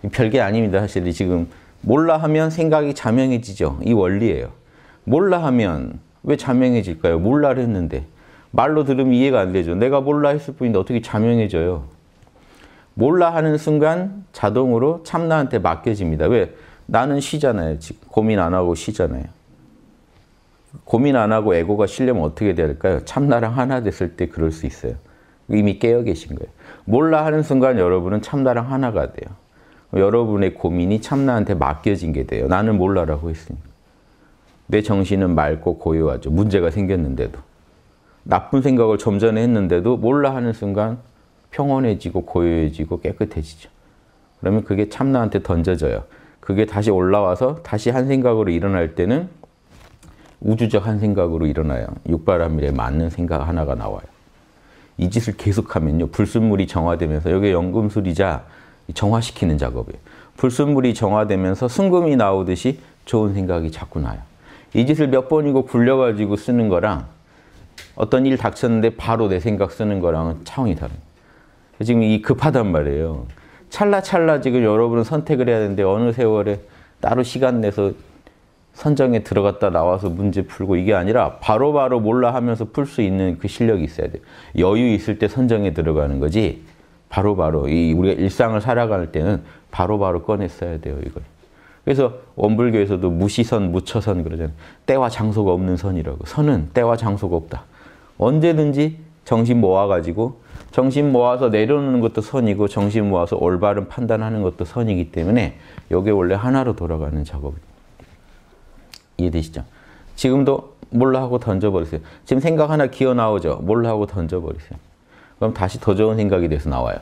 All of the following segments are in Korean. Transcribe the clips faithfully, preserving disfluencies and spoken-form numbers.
별게 아닙니다. 사실 지금 몰라 하면 생각이 자명해지죠. 이 원리예요. 몰라 하면 왜 자명해질까요? 몰라를 했는데. 말로 들으면 이해가 안 되죠. 내가 몰라 했을 뿐인데 어떻게 자명해져요? 몰라 하는 순간 자동으로 참나한테 맡겨집니다. 왜? 나는 쉬잖아요. 지금 고민 안 하고 쉬잖아요. 고민 안 하고 에고가 쉬려면 어떻게 될까요? 참나랑 하나 됐을 때 그럴 수 있어요. 이미 깨어 계신 거예요. 몰라 하는 순간 여러분은 참나랑 하나가 돼요. 여러분의 고민이 참나한테 맡겨진 게 돼요. 나는 몰라라고 했으니까. 내 정신은 맑고 고요하죠. 문제가 생겼는데도. 나쁜 생각을 좀 전에 했는데도 몰라 하는 순간 평온해지고 고요해지고 깨끗해지죠. 그러면 그게 참나한테 던져져요. 그게 다시 올라와서 다시 한 생각으로 일어날 때는 우주적 한 생각으로 일어나요. 육바라밀에 맞는 생각 하나가 나와요. 이 짓을 계속하면요. 불순물이 정화되면서 여기에 연금술이자 정화시키는 작업이에요. 불순물이 정화되면서 순금이 나오듯이 좋은 생각이 자꾸 나요. 이 짓을 몇 번이고 굴려가지고 쓰는 거랑 어떤 일 닥쳤는데 바로 내 생각 쓰는 거랑은 차원이 다릅니다. 지금 이 급하단 말이에요. 찰나찰나 지금 여러분은 선택을 해야 되는데 어느 세월에 따로 시간 내서 선정에 들어갔다 나와서 문제 풀고 이게 아니라 바로바로 바로 몰라 하면서 풀 수 있는 그 실력이 있어야 돼요. 여유 있을 때 선정에 들어가는 거지 바로바로 바로 이 우리가 일상을 살아갈 때는 바로바로 바로 꺼내 써야 돼요. 이걸. 그래서 원불교에서도 무시선, 무처선 그러잖아요. 때와 장소가 없는 선이라고. 선은 때와 장소가 없다. 언제든지 정신 모아가지고 정신 모아서 내려놓는 것도 선이고 정신 모아서 올바른 판단하는 것도 선이기 때문에 이게 원래 하나로 돌아가는 작업입니다. 이해되시죠? 지금도 몰라 하고 던져버리세요. 지금 생각 하나 기어 나오죠? 몰라 하고 던져버리세요. 그럼 다시 더 좋은 생각이 돼서 나와요.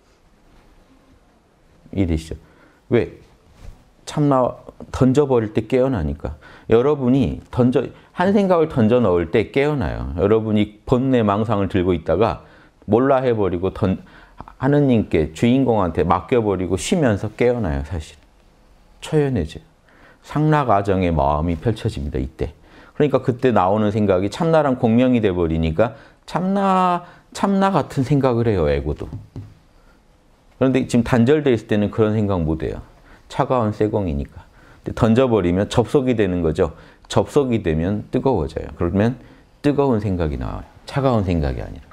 이해되시죠? 왜? 참나 던져버릴 때 깨어나니까. 여러분이 던져 한 생각을 던져 넣을 때 깨어나요. 여러분이 번뇌 망상을 들고 있다가 몰라 해버리고 던, 하느님께 주인공한테 맡겨버리고 쉬면서 깨어나요. 사실. 초연해져요. 상락아정의 마음이 펼쳐집니다. 이때. 그러니까 그때 나오는 생각이 참나랑 공명이 돼버리니까 참나, 참나 같은 생각을 해요. 에고도. 그런데 지금 단절돼 있을 때는 그런 생각 못 해요. 차가운 쇠공이니까. 던져버리면 접속이 되는 거죠. 접속이 되면 뜨거워져요. 그러면 뜨거운 생각이 나와요. 차가운 생각이 아니라.